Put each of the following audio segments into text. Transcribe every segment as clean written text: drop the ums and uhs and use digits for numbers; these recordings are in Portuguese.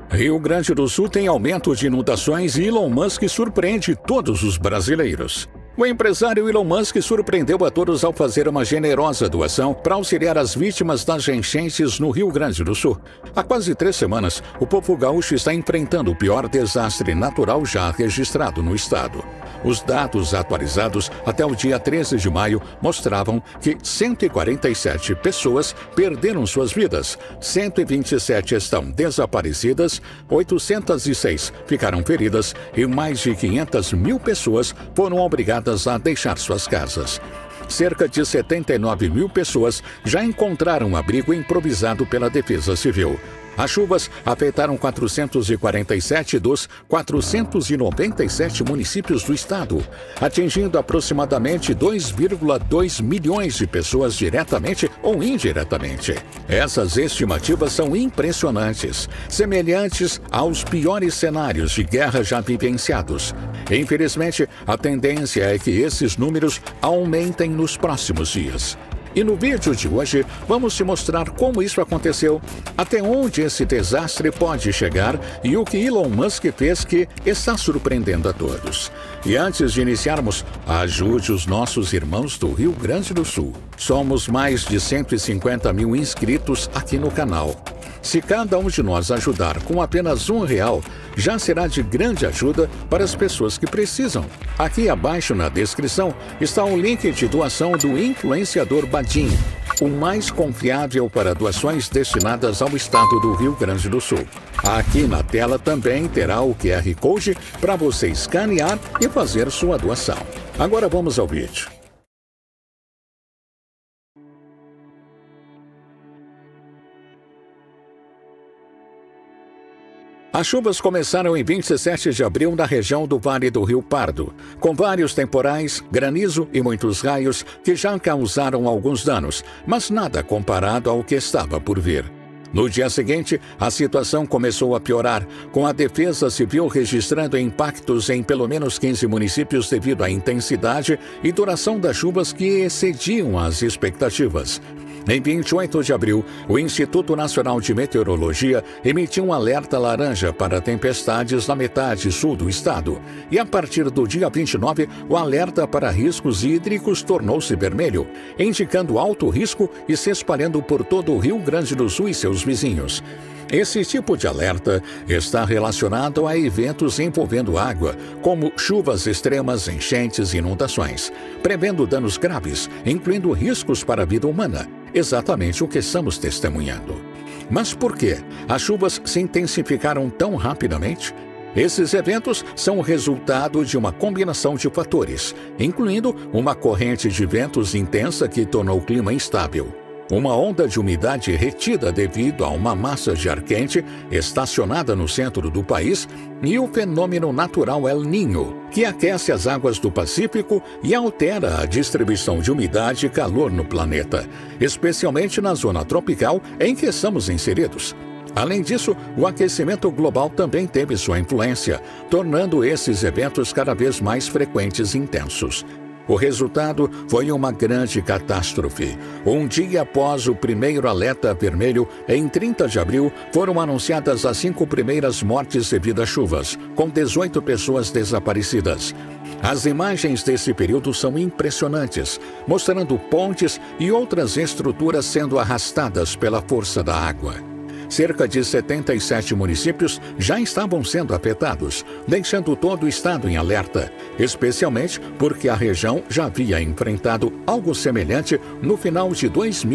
Rio Grande do Sul tem aumento de inundações e Elon Musk surpreende todos os brasileiros. O empresário Elon Musk surpreendeu a todos ao fazer uma generosa doação para auxiliar as vítimas das enchentes no Rio Grande do Sul. Há quase 3 semanas, o povo gaúcho está enfrentando o pior desastre natural já registrado no estado. Os dados atualizados até o dia 13 de maio mostravam que 147 pessoas perderam suas vidas, 127 estão desaparecidas, 806 ficaram feridas e mais de 500 mil pessoas foram obrigadas a deixar suas casas. Cerca de 79 mil pessoas já encontraram abrigo improvisado pela Defesa Civil. As chuvas afetaram 447 dos 497 municípios do estado, atingindo aproximadamente 2,2 milhões de pessoas diretamente ou indiretamente. Essas estimativas são impressionantes, semelhantes aos piores cenários de guerra já vivenciados. Infelizmente, a tendência é que esses números aumentem nos próximos dias. E no vídeo de hoje, vamos te mostrar como isso aconteceu, até onde esse desastre pode chegar e o que Elon Musk fez que está surpreendendo a todos. E antes de iniciarmos, ajude os nossos irmãos do Rio Grande do Sul. Somos mais de 150 mil inscritos aqui no canal. Se cada um de nós ajudar com apenas R$1, já será de grande ajuda para as pessoas que precisam. Aqui abaixo na descrição está o link de doação do influenciador Badim, o mais confiável para doações destinadas ao estado do Rio Grande do Sul. Aqui na tela também terá o QR Code para você escanear e fazer sua doação. Agora vamos ao vídeo. As chuvas começaram em 27 de abril na região do Vale do Rio Pardo, com vários temporais, granizo e muitos raios que já causaram alguns danos, mas nada comparado ao que estava por vir. No dia seguinte, a situação começou a piorar, com a Defesa Civil registrando impactos em pelo menos 15 municípios devido à intensidade e duração das chuvas que excediam as expectativas. Em 28 de abril, o Instituto Nacional de Meteorologia emitiu um alerta laranja para tempestades na metade sul do estado. E a partir do dia 29, o alerta para riscos hídricos tornou-se vermelho, indicando alto risco e se espalhando por todo o Rio Grande do Sul e seus vizinhos. Esse tipo de alerta está relacionado a eventos envolvendo água, como chuvas extremas, enchentes e inundações, prevendo danos graves, incluindo riscos para a vida humana, exatamente o que estamos testemunhando. Mas por que as chuvas se intensificaram tão rapidamente? Esses eventos são o resultado de uma combinação de fatores, incluindo uma corrente de ventos intensa que tornou o clima instável, uma onda de umidade retida devido a uma massa de ar quente estacionada no centro do país e o fenômeno natural El Niño, que aquece as águas do Pacífico e altera a distribuição de umidade e calor no planeta, especialmente na zona tropical em que estamos inseridos. Além disso, o aquecimento global também teve sua influência, tornando esses eventos cada vez mais frequentes e intensos. O resultado foi uma grande catástrofe. Um dia após o primeiro alerta vermelho, em 30 de abril, foram anunciadas as 5 primeiras mortes devido às chuvas, com 18 pessoas desaparecidas. As imagens desse período são impressionantes, mostrando pontes e outras estruturas sendo arrastadas pela força da água. Cerca de 77 municípios já estavam sendo afetados, deixando todo o estado em alerta, especialmente porque a região já havia enfrentado algo semelhante no final de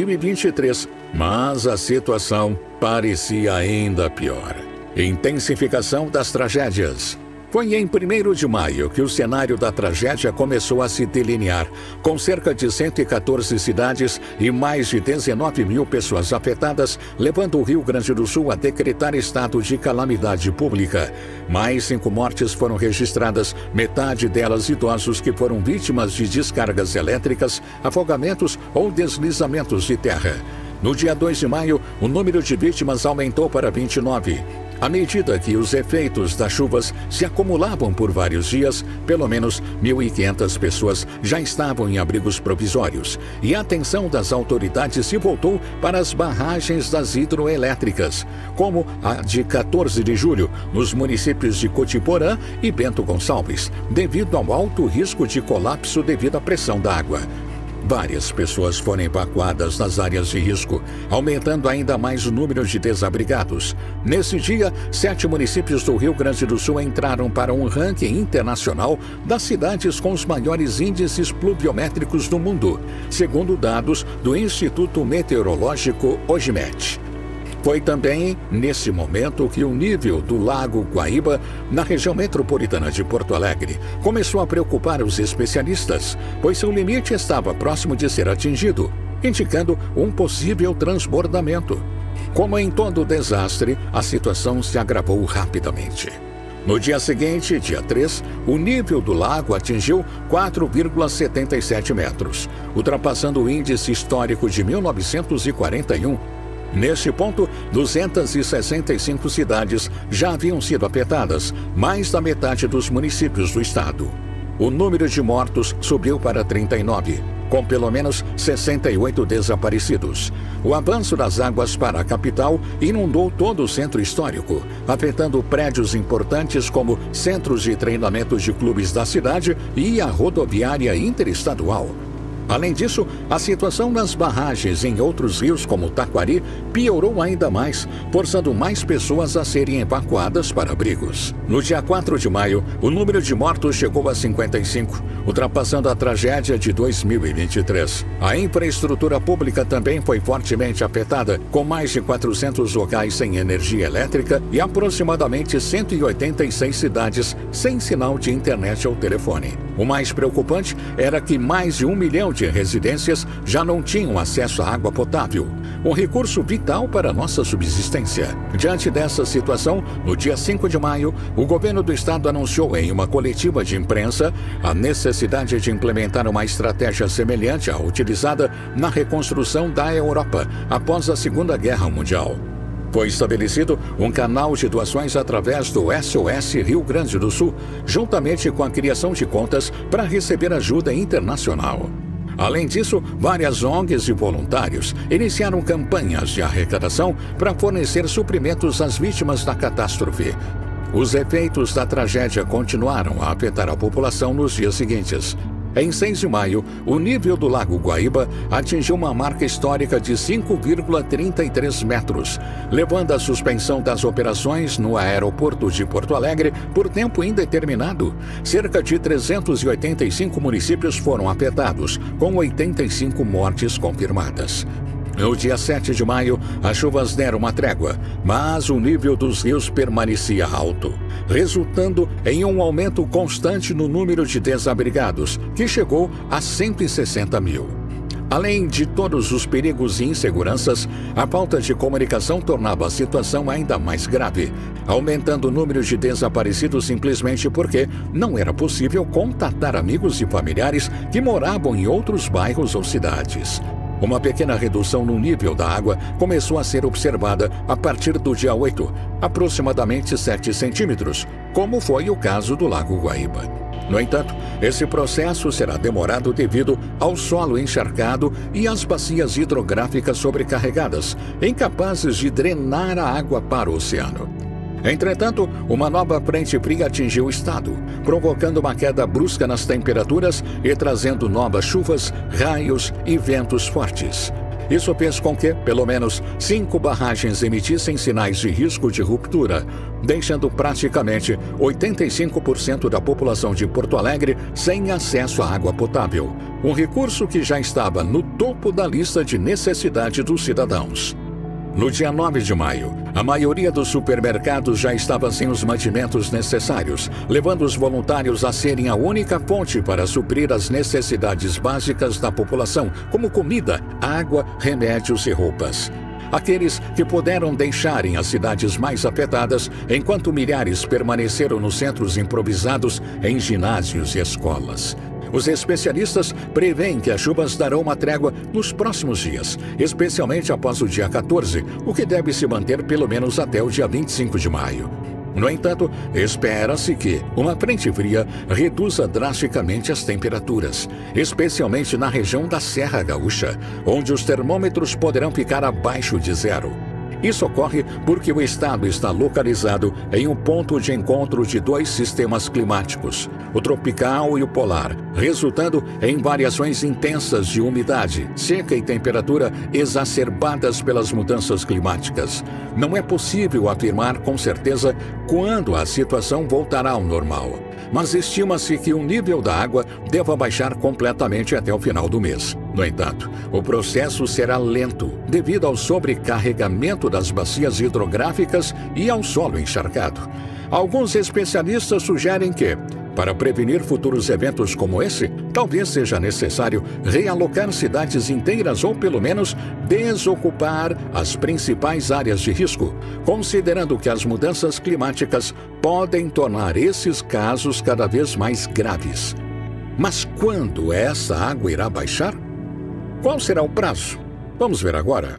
2023. Mas a situação parecia ainda pior. Intensificação das tragédias. Foi em 1º de maio que o cenário da tragédia começou a se delinear, com cerca de 114 cidades e mais de 19 mil pessoas afetadas, levando o Rio Grande do Sul a decretar estado de calamidade pública. Mais 5 mortes foram registradas, metade delas idosos que foram vítimas de descargas elétricas, afogamentos ou deslizamentos de terra. No dia 2 de maio, o número de vítimas aumentou para 29. À medida que os efeitos das chuvas se acumulavam por vários dias, pelo menos 1.500 pessoas já estavam em abrigos provisórios, e a atenção das autoridades se voltou para as barragens das hidroelétricas, como a de 14 de julho, nos municípios de Cotiporã e Bento Gonçalves, devido ao alto risco de colapso devido à pressão da água. Várias pessoas foram evacuadas das áreas de risco, aumentando ainda mais o número de desabrigados. Nesse dia, 7 municípios do Rio Grande do Sul entraram para um ranking internacional das cidades com os maiores índices pluviométricos do mundo, segundo dados do Instituto Meteorológico OGMET. Foi também nesse momento que o nível do Lago Guaíba, na região metropolitana de Porto Alegre, começou a preocupar os especialistas, pois seu limite estava próximo de ser atingido, indicando um possível transbordamento. Como em todo desastre, a situação se agravou rapidamente. No dia seguinte, dia 3, o nível do lago atingiu 4,77 metros, ultrapassando o índice histórico de 1941. Neste ponto, 265 cidades já haviam sido afetadas, mais da metade dos municípios do estado. O número de mortos subiu para 39, com pelo menos 68 desaparecidos. O avanço das águas para a capital inundou todo o centro histórico, afetando prédios importantes como centros de treinamento de clubes da cidade e a rodoviária interestadual. Além disso, a situação nas barragens em outros rios, como Taquari, piorou ainda mais, forçando mais pessoas a serem evacuadas para abrigos. No dia 4 de maio, o número de mortos chegou a 55, ultrapassando a tragédia de 2023. A infraestrutura pública também foi fortemente afetada, com mais de 400 locais sem energia elétrica e aproximadamente 186 cidades sem sinal de internet ou telefone. O mais preocupante era que mais de 1 milhão de residências já não tinham acesso à água potável, um recurso vital para nossa subsistência. Diante dessa situação, no dia 5 de maio, o governo do estado anunciou em uma coletiva de imprensa a necessidade de implementar uma estratégia semelhante à utilizada na reconstrução da Europa após a Segunda Guerra Mundial. Foi estabelecido um canal de doações através do SOS Rio Grande do Sul, juntamente com a criação de contas para receber ajuda internacional. Além disso, várias ONGs e voluntários iniciaram campanhas de arrecadação para fornecer suprimentos às vítimas da catástrofe. Os efeitos da tragédia continuaram a afetar a população nos dias seguintes. Em 6 de maio, o nível do Lago Guaíba atingiu uma marca histórica de 5,33 metros, levando à suspensão das operações no aeroporto de Porto Alegre por tempo indeterminado. Cerca de 385 municípios foram afetados, com 85 mortes confirmadas. No dia 7 de maio, as chuvas deram uma trégua, mas o nível dos rios permanecia alto, resultando em um aumento constante no número de desabrigados, que chegou a 160 mil. Além de todos os perigos e inseguranças, a falta de comunicação tornava a situação ainda mais grave, aumentando o número de desaparecidos simplesmente porque não era possível contatar amigos e familiares que moravam em outros bairros ou cidades. Uma pequena redução no nível da água começou a ser observada a partir do dia 8, aproximadamente 7 centímetros, como foi o caso do Lago Guaíba. No entanto, esse processo será demorado devido ao solo encharcado e às bacias hidrográficas sobrecarregadas, incapazes de drenar a água para o oceano. Entretanto, uma nova frente fria atingiu o estado, provocando uma queda brusca nas temperaturas e trazendo novas chuvas, raios e ventos fortes. Isso fez com que, pelo menos, 5 barragens emitissem sinais de risco de ruptura, deixando praticamente 85% da população de Porto Alegre sem acesso à água potável, um recurso que já estava no topo da lista de necessidade dos cidadãos. No dia 9 de maio, a maioria dos supermercados já estava sem os mantimentos necessários, levando os voluntários a serem a única fonte para suprir as necessidades básicas da população, como comida, água, remédios e roupas. Aqueles que puderam deixarem as cidades mais afetadas, enquanto milhares permaneceram nos centros improvisados em ginásios e escolas. Os especialistas preveem que as chuvas darão uma trégua nos próximos dias, especialmente após o dia 14, o que deve se manter pelo menos até o dia 25 de maio. No entanto, espera-se que uma frente fria reduza drasticamente as temperaturas, especialmente na região da Serra Gaúcha, onde os termômetros poderão ficar abaixo de zero. Isso ocorre porque o estado está localizado em um ponto de encontro de dois sistemas climáticos, o tropical e o polar, resultando em variações intensas de umidade, seca e temperatura exacerbadas pelas mudanças climáticas. Não é possível afirmar com certeza quando a situação voltará ao normal, mas estima-se que o nível da água deva baixar completamente até o final do mês. No entanto, o processo será lento devido ao sobrecarregamento das bacias hidrográficas e ao solo encharcado. Alguns especialistas sugerem que, para prevenir futuros eventos como esse, talvez seja necessário realocar cidades inteiras ou, pelo menos, desocupar as principais áreas de risco, considerando que as mudanças climáticas podem tornar esses casos cada vez mais graves. Mas quando essa água irá baixar? Qual será o prazo? Vamos ver agora.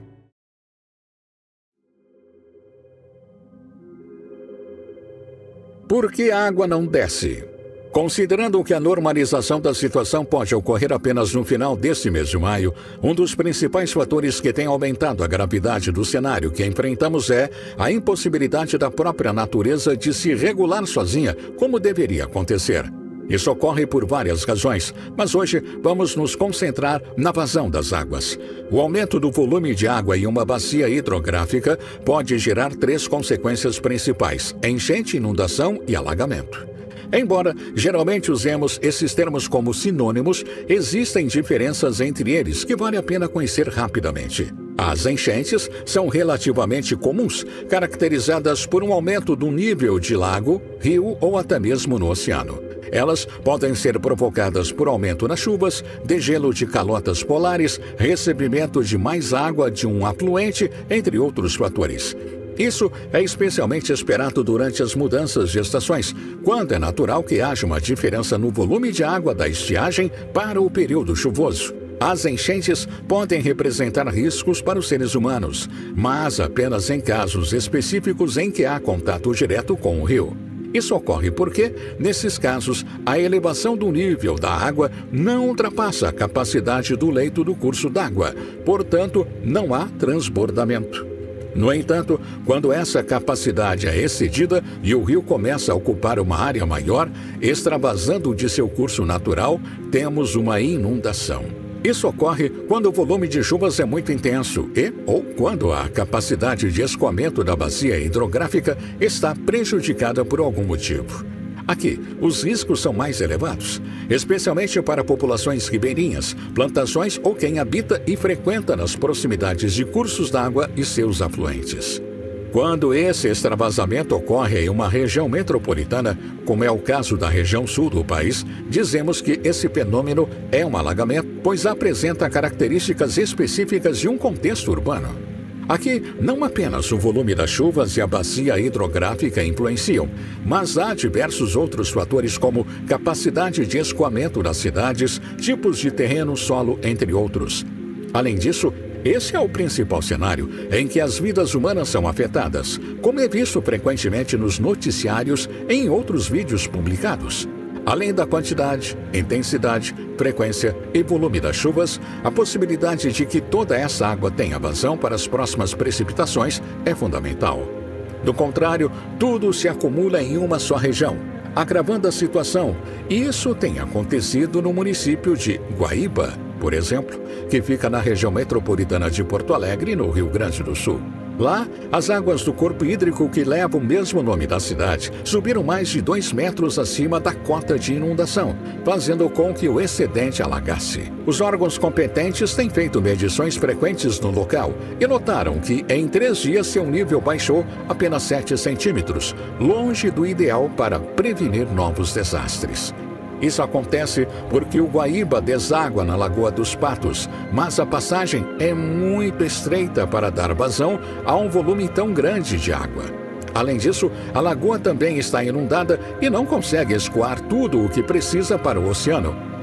Por que a água não desce? Considerando que a normalização da situação pode ocorrer apenas no final deste mês de maio, um dos principais fatores que tem aumentado a gravidade do cenário que enfrentamos é a impossibilidade da própria natureza de se regular sozinha, como deveria acontecer. Isso ocorre por várias razões, mas hoje vamos nos concentrar na vazão das águas. O aumento do volume de água em uma bacia hidrográfica pode gerar 3 consequências principais: enchente, inundação e alagamento. Embora geralmente usemos esses termos como sinônimos, existem diferenças entre eles que vale a pena conhecer rapidamente. As enchentes são relativamente comuns, caracterizadas por um aumento do nível de lago, rio ou até mesmo no oceano. Elas podem ser provocadas por aumento nas chuvas, degelo de calotas polares, recebimento de mais água de um afluente, entre outros fatores. Isso é especialmente esperado durante as mudanças de estações, quando é natural que haja uma diferença no volume de água da estiagem para o período chuvoso. As enchentes podem representar riscos para os seres humanos, mas apenas em casos específicos em que há contato direto com o rio. Isso ocorre porque, nesses casos, a elevação do nível da água não ultrapassa a capacidade do leito do curso d'água, portanto, não há transbordamento. No entanto, quando essa capacidade é excedida e o rio começa a ocupar uma área maior, extravasando de seu curso natural, temos uma inundação. Isso ocorre quando o volume de chuvas é muito intenso ou quando a capacidade de escoamento da bacia hidrográfica está prejudicada por algum motivo. Aqui, os riscos são mais elevados, especialmente para populações ribeirinhas, plantações ou quem habita e frequenta nas proximidades de cursos d'água e seus afluentes. Quando esse extravasamento ocorre em uma região metropolitana, como é o caso da região sul do país, dizemos que esse fenômeno é um alagamento, pois apresenta características específicas de um contexto urbano. Aqui, não apenas o volume das chuvas e a bacia hidrográfica influenciam, mas há diversos outros fatores como capacidade de escoamento das cidades, tipos de terreno, solo, entre outros. Além disso, esse é o principal cenário em que as vidas humanas são afetadas, como é visto frequentemente nos noticiários e em outros vídeos publicados. Além da quantidade, intensidade, frequência e volume das chuvas, a possibilidade de que toda essa água tenha vazão para as próximas precipitações é fundamental. Do contrário, tudo se acumula em uma só região, agravando a situação. E isso tem acontecido no município de Guaíba, por exemplo, que fica na região metropolitana de Porto Alegre, no Rio Grande do Sul. Lá, as águas do corpo hídrico que leva o mesmo nome da cidade subiram mais de 2 metros acima da cota de inundação, fazendo com que o excedente alagasse. Os órgãos competentes têm feito medições frequentes no local e notaram que em 3 dias seu nível baixou apenas 7 centímetros, longe do ideal para prevenir novos desastres. Isso acontece porque o Guaíba deságua na Lagoa dos Patos, mas a passagem é muito estreita para dar vazão a um volume tão grande de água. Além disso, a lagoa também está inundada e não consegue escoar tudo o que precisa para o oceano.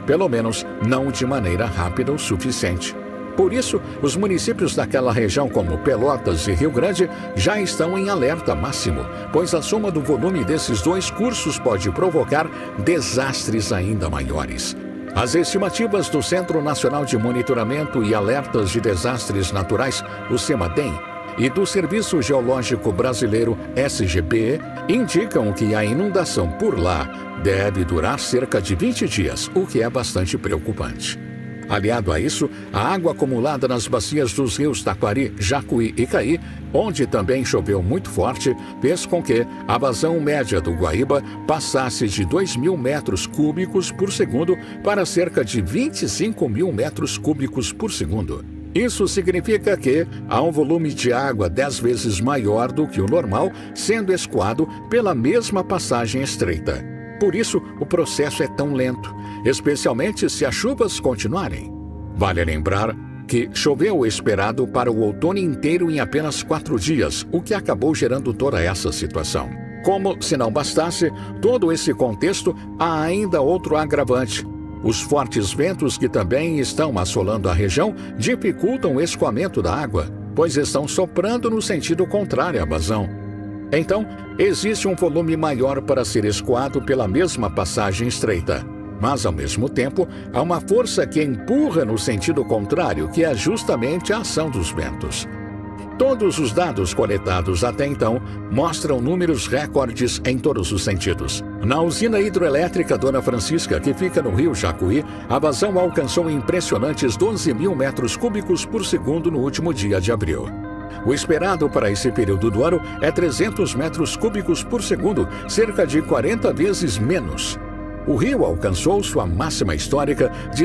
pelo menos não de maneira rápida o suficiente. Por isso, os municípios daquela região, como Pelotas e Rio Grande, já estão em alerta máximo, pois a soma do volume desses dois cursos pode provocar desastres ainda maiores. As estimativas do Centro Nacional de Monitoramento e Alertas de Desastres Naturais, o CEMADEM, e do Serviço Geológico Brasileiro, SGBE, indicam que a inundação por lá deve durar cerca de 20 dias, o que é bastante preocupante. Aliado a isso, a água acumulada nas bacias dos rios Taquari, Jacuí e Caí, onde também choveu muito forte, fez com que a vazão média do Guaíba passasse de 2.000 metros cúbicos por segundo para cerca de 25.000 metros cúbicos por segundo. Isso significa que há um volume de água 10 vezes maior do que o normal, sendo escoado pela mesma passagem estreita. Por isso, o processo é tão lento, especialmente se as chuvas continuarem. Vale lembrar que choveu o esperado para o outono inteiro em apenas 4 dias, o que acabou gerando toda essa situação. Como se não bastasse todo esse contexto, há ainda outro agravante. Os fortes ventos que também estão assolando a região dificultam o escoamento da água, pois estão soprando no sentido contrário à vazão. Então, existe um volume maior para ser escoado pela mesma passagem estreita. Mas, ao mesmo tempo, há uma força que empurra no sentido contrário, que é justamente a ação dos ventos. Todos os dados coletados até então mostram números recordes em todos os sentidos. Na usina hidroelétrica Dona Francisca, que fica no rio Jacuí, a vazão alcançou impressionantes 12.000 metros cúbicos por segundo no último dia de abril. O esperado para esse período do ano é 300 metros cúbicos por segundo, cerca de 40 vezes menos. O rio alcançou sua máxima histórica de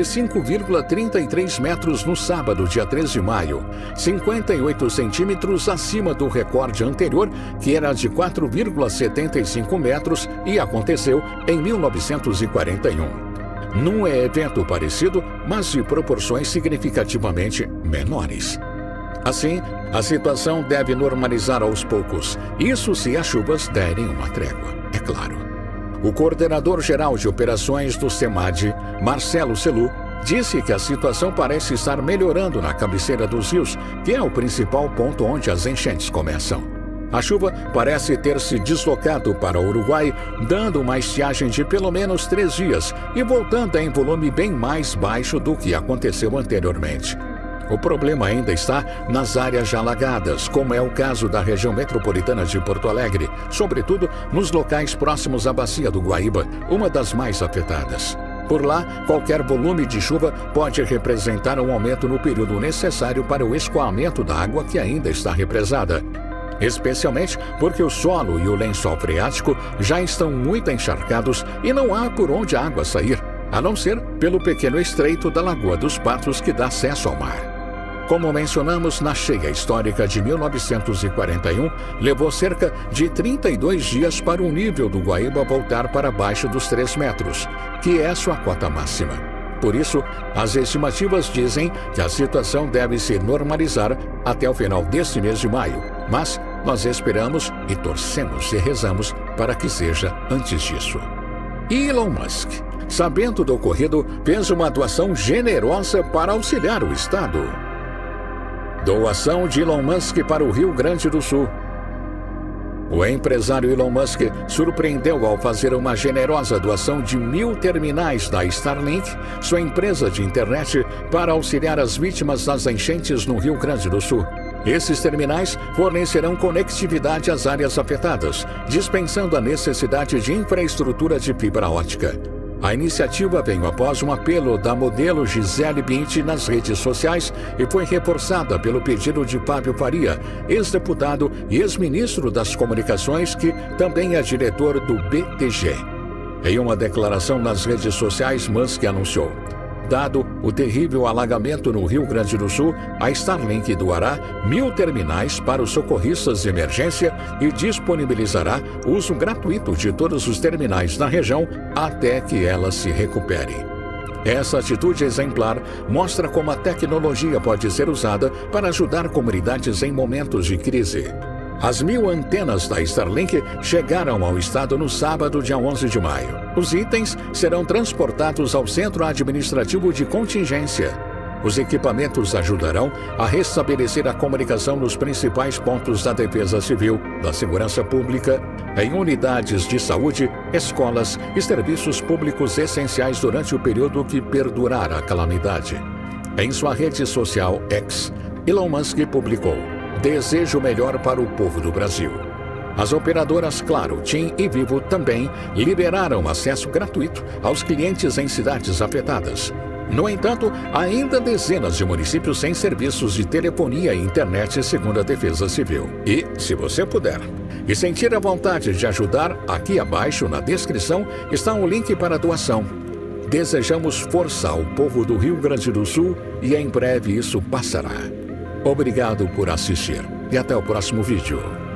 5,33 metros no sábado, dia 3 de maio, 58 centímetros acima do recorde anterior, que era de 4,75 metros e aconteceu em 1941. Num evento parecido, mas de proporções significativamente menores. Assim, a situação deve normalizar aos poucos, isso se as chuvas derem uma trégua, é claro. O coordenador-geral de operações do CEMAD, Marcelo Celu, disse que a situação parece estar melhorando na cabeceira dos rios, que é o principal ponto onde as enchentes começam. A chuva parece ter se deslocado para o Uruguai, dando uma estiagem de pelo menos 3 dias e voltando em volume bem mais baixo do que aconteceu anteriormente. O problema ainda está nas áreas já alagadas, como é o caso da região metropolitana de Porto Alegre, sobretudo nos locais próximos à bacia do Guaíba, uma das mais afetadas. Por lá, qualquer volume de chuva pode representar um aumento no período necessário para o escoamento da água que ainda está represada. Especialmente porque o solo e o lençol freático já estão muito encharcados e não há por onde a água sair, a não ser pelo pequeno estreito da Lagoa dos Patos que dá acesso ao mar. Como mencionamos, na cheia histórica de 1941, levou cerca de 32 dias para o nível do Guaíba voltar para baixo dos 3 metros, que é sua cota máxima. Por isso, as estimativas dizem que a situação deve se normalizar até o final deste mês de maio, mas nós esperamos e torcemos e rezamos para que seja antes disso. Elon Musk, sabendo do ocorrido, fez uma doação generosa para auxiliar o Estado. Doação de Elon Musk para o Rio Grande do Sul. O empresário Elon Musk surpreendeu ao fazer uma generosa doação de 1.000 terminais da Starlink, sua empresa de internet, para auxiliar as vítimas das enchentes no Rio Grande do Sul. Esses terminais fornecerão conectividade às áreas afetadas, dispensando a necessidade de infraestrutura de fibra ótica. A iniciativa veio após um apelo da modelo Gisele Bündchen nas redes sociais e foi reforçada pelo pedido de Fábio Faria, ex-deputado e ex-ministro das Comunicações, que também é diretor do BTG. Em uma declaração nas redes sociais, Musk anunciou: dado o terrível alagamento no Rio Grande do Sul, a Starlink doará 1.000 terminais para os socorristas de emergência e disponibilizará o uso gratuito de todos os terminais na região até que ela se recupere. Essa atitude exemplar mostra como a tecnologia pode ser usada para ajudar comunidades em momentos de crise. As 1.000 antenas da Starlink chegaram ao estado no sábado, dia 11 de maio. Os itens serão transportados ao Centro Administrativo de Contingência. Os equipamentos ajudarão a restabelecer a comunicação nos principais pontos da Defesa Civil, da Segurança Pública, em unidades de saúde, escolas e serviços públicos essenciais durante o período que perdurar a calamidade. Em sua rede social X, Elon Musk publicou: "Desejo o melhor para o povo do Brasil." As operadoras Claro, TIM e Vivo também liberaram acesso gratuito aos clientes em cidades afetadas. No entanto, há ainda dezenas de municípios sem serviços de telefonia e internet, segundo a Defesa Civil. E, se você puder e sentir a vontade de ajudar, aqui abaixo na descrição está um link para a doação. Desejamos força ao povo do Rio Grande do Sul e em breve isso passará. Obrigado por assistir e até o próximo vídeo.